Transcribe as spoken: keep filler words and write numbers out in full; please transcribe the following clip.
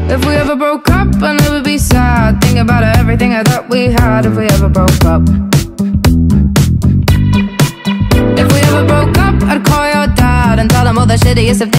If we ever broke up, I never be sad. Think about everything I thought we had. If we ever broke up, if we ever broke up, I'd call your dad and tell him all the shittiest of things.